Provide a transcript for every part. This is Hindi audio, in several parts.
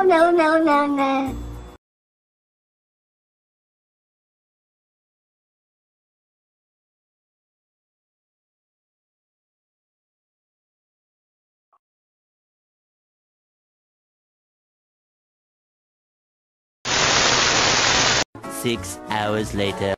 no, no, no, no. 6 hours later.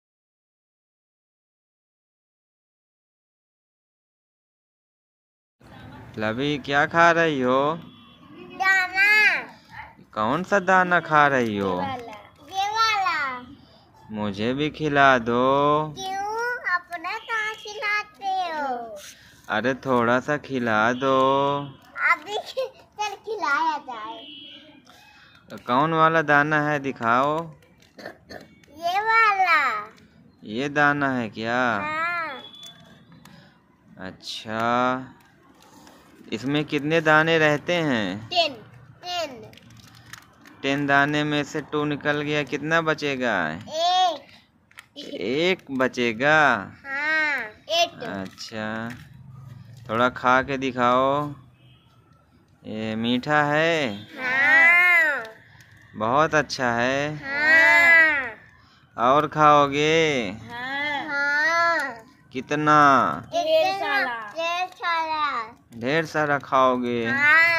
लवी क्या खा रही हो? दाना। कौन सा दाना खा रही हो? ये वाला। मुझे भी खिला दो। क्यों? अपना कहाँ खिलाते हो? अरे थोड़ा सा खिला दो। अभी चल खिलाया जाए। कौन वाला दाना है दिखाओ। ये वाला। ये दाना है क्या? हाँ। अच्छा, इसमें कितने दाने रहते हैं? 10 10 दाने में से 2 निकल गया, कितना बचेगा? एक बचेगा। हाँ 8। अच्छा, थोड़ा खा के दिखाओ। ये मीठा है? हाँ। बहुत अच्छा है। हाँ। और खाओगे? हाँ। कितना? ढेर सारा। ढेर सारा खाओगे? हाँ।